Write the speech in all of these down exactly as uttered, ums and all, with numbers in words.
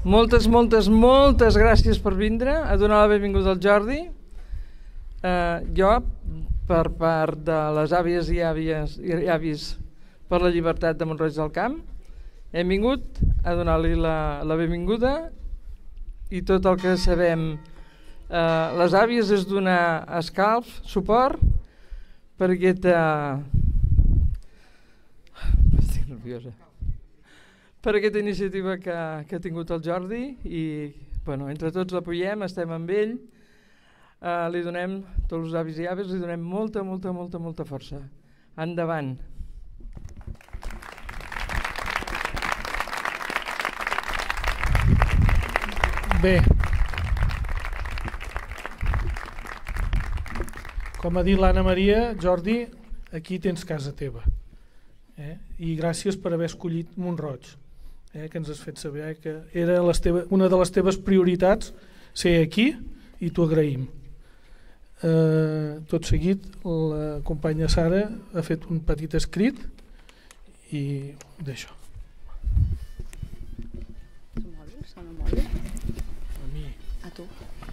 Moltes, moltes, moltes gràcies per vindre a donar la benvinguda al Jordi. Eh, jo, per part de les àvies i àvies i avis per la llibertat de Mont-roig del Camp, hem vingut a donar-li la, la benvinguda i tot el que sabem. Eh, les àvies és donar escalf, suport per aquesta... Estic nerviosa. Per aquesta iniciativa que, que ha tingut el Jordi i bueno, entre tots l'apoyem, estem amb ell, eh, li donem, tots els avis i aves, li donem molta, molta, molta, molta força. Endavant. Bé, com ha dit l'Anna Maria, Jordi, aquí tens casa teva. Eh? I gràcies per haver escollit Mont-roig. Eh, que ens has fet saber que era les teva, una de les teves prioritats ser aquí i t'ho agraïm. Eh, tot seguit la companya Sara ha fet un petit escrit i d'això. Sona mòbil? Sona mòbil? A mi. A tu.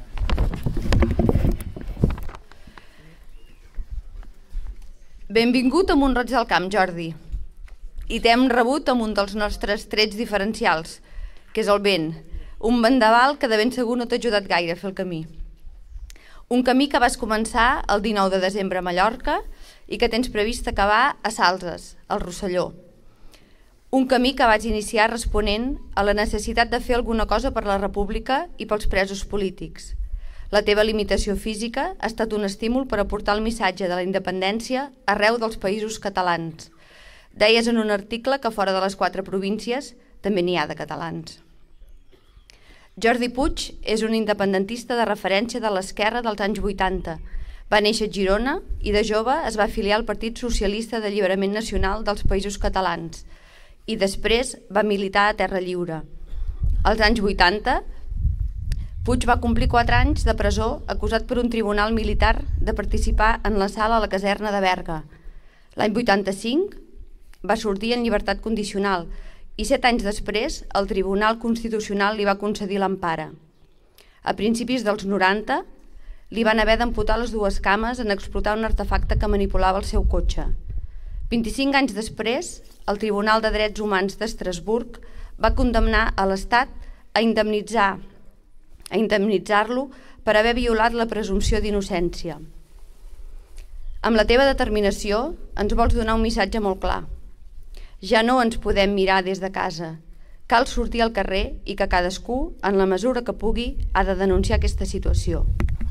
Benvingut a Mont-roig del Camp, Jordi. I t'hem rebut amb un dels nostres trets diferencials, que és el vent, un vendaval que de ben segur no t'ha ajudat gaire a fer el camí. Un camí que vas començar el dinou de desembre a Mallorca i que tens previst acabar a Salses, al Rosselló. Un camí que vas iniciar responent a la necessitat de fer alguna cosa per la República i pels presos polítics. La teva limitació física ha estat un estímul per aportar el missatge de la independència arreu dels països catalans. Deies en un article que fora de les quatre províncies també n'hi ha de catalans. Jordi Puig és un independentista de referència de l'esquerra dels anys vuitanta. Va néixer a Girona i de jove es va afiliar al Partit Socialista d'Alliberament Nacional dels Països Catalans i després va militar a Terra Lliure. Als anys vuitanta, Puig va complir quatre anys de presó acusat per un tribunal militar de participar en l'assalt a la caserna de Berga. L'any vuitanta-cinc va sortir en llibertat condicional i set anys després el Tribunal Constitucional li va concedir l'empara. A principis dels noranta li van haver d'amputar les dues cames en explotar un artefacte que manipulava el seu cotxe. vint-i-cinc anys després, el Tribunal de Drets Humans d'Estrasburg va condemnar a l'Estat a indemnitzar a indemnitzar-lo per haver violat la presumpció d'innocència. Amb la teva determinació ens vols donar un missatge molt clar. Ja no ens podem mirar des de casa. Cal sortir al carrer i que cadascú, en la mesura que pugui, ha de denunciar aquesta situació.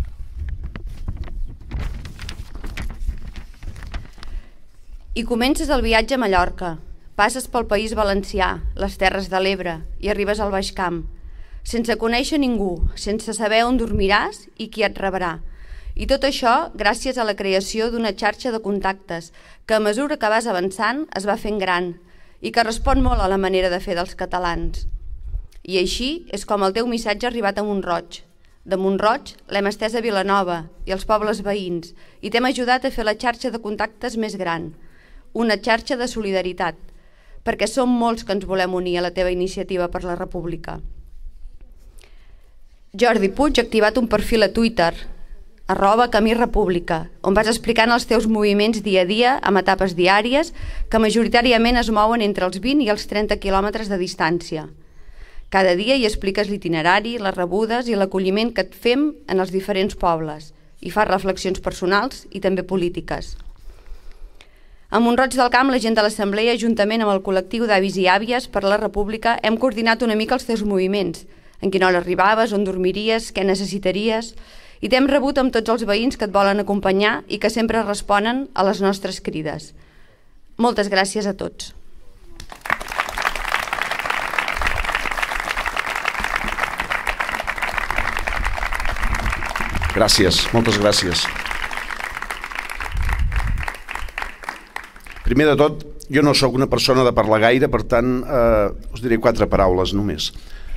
I comences el viatge a Mallorca. Passes pel País Valencià, les Terres de l'Ebre i arribes al Baix Camp, sense conèixer ningú, sense saber on dormiràs i qui et rebrà. I tot això gràcies a la creació d'una xarxa de contactes que a mesura que vas avançant es va fent gran i que respon molt a la manera de fer dels catalans. I així és com el teu missatge ha arribat a Mont-roig. De Mont-roig l'hem estès a Vilanova i als pobles veïns i t'hem ajudat a fer la xarxa de contactes més gran, una xarxa de solidaritat, perquè som molts que ens volem unir a la teva iniciativa per la República. Jordi Puig ha activat un perfil a Twitter, arroba Camí República, on vas explicant els teus moviments dia a dia amb etapes diàries que majoritàriament es mouen entre els vint i els trenta quilòmetres de distància. Cada dia hi expliques l'itinerari, les rebudes i l'acolliment que et fem en els diferents pobles i fas reflexions personals i també polítiques. A Mont-roig del Camp, la gent de l'Assemblea, juntament amb el col·lectiu d'avis i àvies per la República, hem coordinat una mica els teus moviments, en quina hora arribaves, on dormiries, què necessitaries, i t'hem rebut amb tots els veïns que et volen acompanyar i que sempre responen a les nostres crides. Moltes gràcies a tots. Gràcies, moltes gràcies. Primer de tot, jo no sóc una persona de parlar gaire, per tant, eh, us diré quatre paraules només.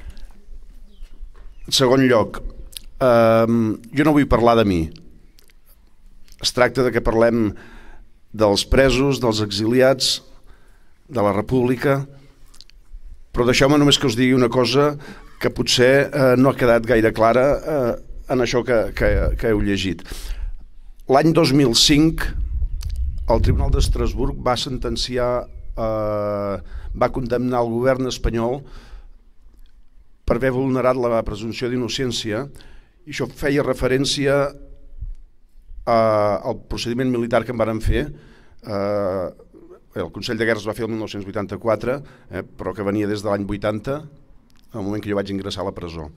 En segon lloc, eh, jo no vull parlar de mi. Es tracta de que parlem dels presos, dels exiliats, de la República, Però deixeu-me només que us digui una cosa que potser eh, no ha quedat gaire clara eh, en això que, que, que heu llegit. L'any dos mil cinc el Tribunal d'Estrasburg va sentenciar, eh, va condemnar el govern espanyol per haver vulnerat la presumpció d'innocència, i això feia referència a, al procediment militar que en varen fer. Eh, el Consell de Guerra es va fer el mil nou-cents vuitanta-quatre, eh, però que venia des de l'any vuitanta, en el moment que jo vaig ingressar a la presó.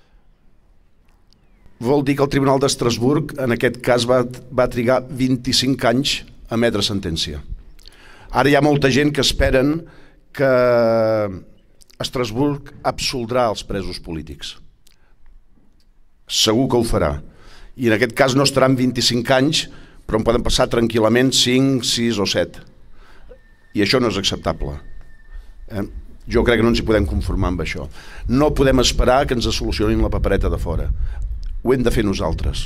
Vol dir que el Tribunal d'Estrasburg en aquest cas va, va trigar vint-i-cinc anys a emetre sentència. Ara hi ha molta gent que esperen que Estrasburg absoldrà els presos polítics. Segur que ho farà. I en aquest cas no estaran vint-i-cinc anys, però en poden passar tranquil·lament cinc, sis o set. I això no és acceptable. Eh? Jo crec que no ens hi podem conformar amb això. No podem esperar que ens solucionin la papereta de fora. Ho hem de fer nosaltres.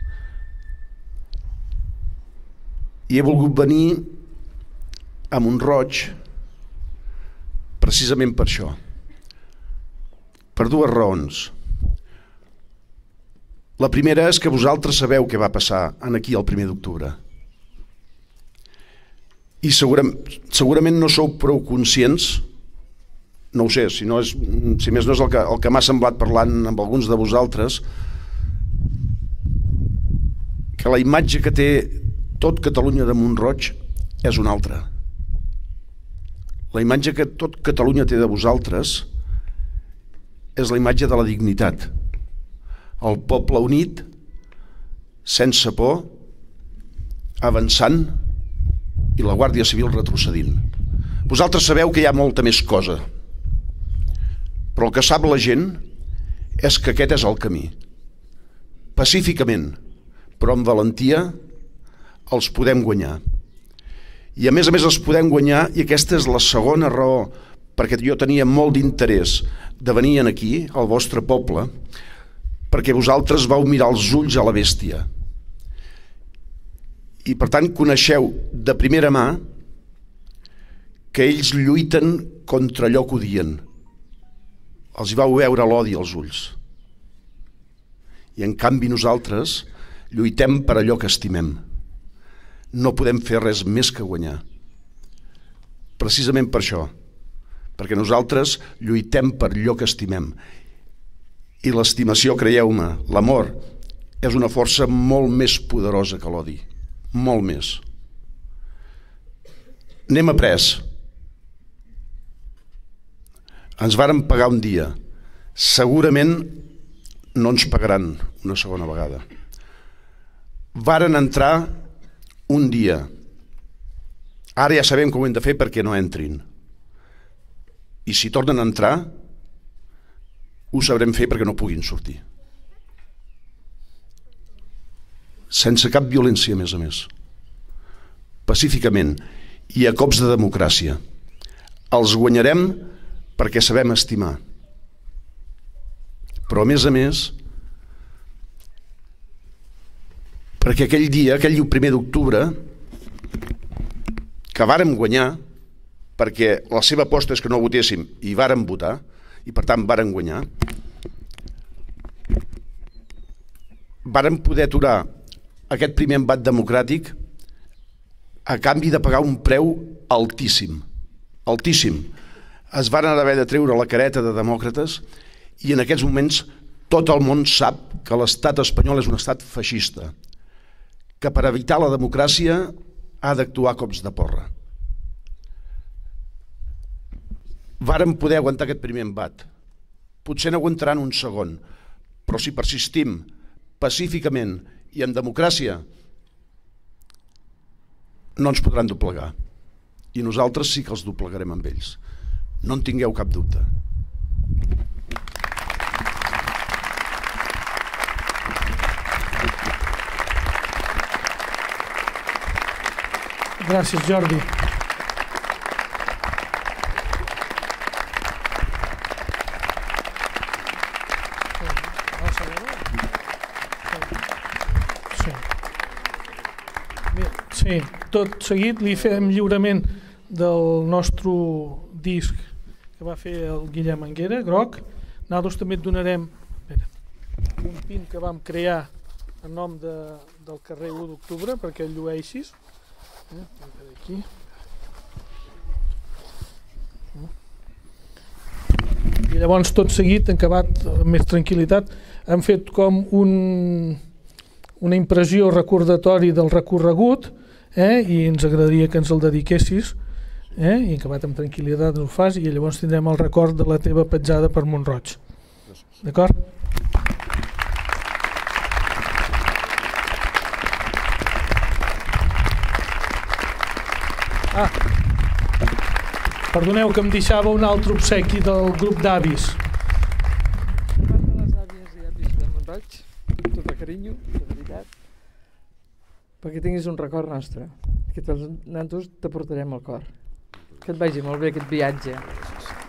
I he volgut venir a Mont-roig precisament per això. Per dues raons. La primera és que vosaltres sabeu què va passar aquí el primer d'octubre. I segurament, segurament no sou prou conscients, no ho sé, si, no és, si més no és el que, el que m'ha semblat parlant amb alguns de vosaltres, que la imatge que té tot Catalunya de Mont-roig és una altra. La imatge que tot Catalunya té de vosaltres és la imatge de la dignitat. El poble unit, sense por, avançant, i la Guàrdia Civil retrocedint. Vosaltres sabeu que hi ha molta més cosa, però el que sap la gent és que aquest és el camí. Pacíficament, però amb valentia, els podem guanyar. I a més a més els podem guanyar, i aquesta és la segona raó, perquè jo tenia molt d'interès de venir aquí, al vostre poble, perquè vosaltres vau mirar els ulls a la bèstia. I per tant coneixeu de primera mà que ells lluiten contra allò que odien. Els hi vau veure l'odi als ulls. I en canvi nosaltres lluitem per allò que estimem. No podem fer res més que guanyar. Precisament per això, perquè nosaltres lluitem per allò que estimem. I l'estimació, creieu-me, l'amor, és una força molt més poderosa que l'odi. Molt més. N'hem après. Ens varen pagar un dia. Segurament no ens pagaran una segona vegada. Varen entrar un dia. Ara ja sabem com ho hem de fer perquè no entrin. I si tornen a entrar, ho sabrem fer perquè no puguin sortir. Sense cap violència, a més a més. Pacíficament i a cops de democràcia. Els guanyarem perquè sabem estimar. Però a més a més, perquè aquell dia, aquell primer d'octubre, que vàrem guanyar, perquè la seva aposta és que no votéssim i vàrem votar, i per tant vàrem guanyar, vàrem poder aturar aquest primer embat democràtic a canvi de pagar un preu altíssim, altíssim. Es van haver de treure la careta de demòcrates i en aquests moments tot el món sap que l'estat espanyol és un estat feixista, que per evitar la democràcia ha d'actuar a cops de porra. Vàrem poder aguantar aquest primer embat. Potser n'aguantaran un segon, però si persistim pacíficament i en democràcia, no ens podran doblegar. I nosaltres sí que els doblegarem amb ells. No en tingueu cap dubte. Gràcies, Jordi. Sí, tot seguit li fem lliurament del nostre disc que que va fer el Guillem Anguera, groc. Nosaltres també et donarem espera, un pin que vam crear en nom de, del carrer u d'octubre perquè el llueixis. Eh? Aquí. I llavors tot seguit, en acabat amb més tranquil·litat, hem fet com un, una impressió recordatori del recorregut, eh? I ens agradaria que ens el dediquessis, eh? I en acabat amb tranquil·litat ho fas i llavors tindrem el record de la teva petjada per Mont-roig. D'acord? Ah, perdoneu que em deixava un altre obsequi del grup d'avis. Per part de les àvies i avis de Mont-roig, tot el carinyo, de veritat, perquè tinguis un record nostre, que tots nosaltres te portarem al cor. Que et vagi molt bé aquest viatge.